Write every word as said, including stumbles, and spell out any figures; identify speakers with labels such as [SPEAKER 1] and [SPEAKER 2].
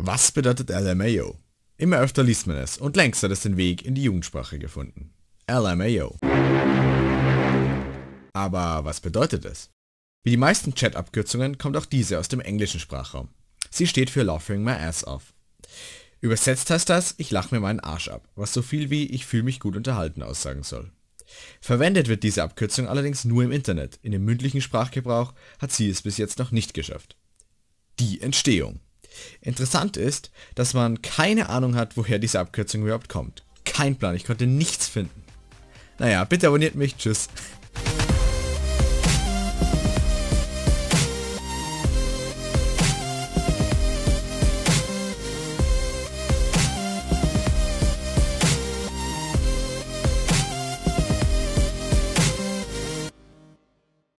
[SPEAKER 1] Was bedeutet L M A O? Immer öfter liest man es und längst hat es den Weg in die Jugendsprache gefunden. L M A O. Aber was bedeutet es? Wie die meisten Chat-Abkürzungen kommt auch diese aus dem englischen Sprachraum. Sie steht für Laughing My Ass Off. Übersetzt heißt das, ich lache mir meinen Arsch ab, was so viel wie ich fühle mich gut unterhalten aussagen soll. Verwendet wird diese Abkürzung allerdings nur im Internet, in dem mündlichen Sprachgebrauch hat sie es bis jetzt noch nicht geschafft. Die Entstehung. Interessant ist, dass man keine Ahnung hat, woher diese Abkürzung überhaupt kommt. Kein Plan, ich konnte nichts finden. Naja, bitte abonniert mich, tschüss.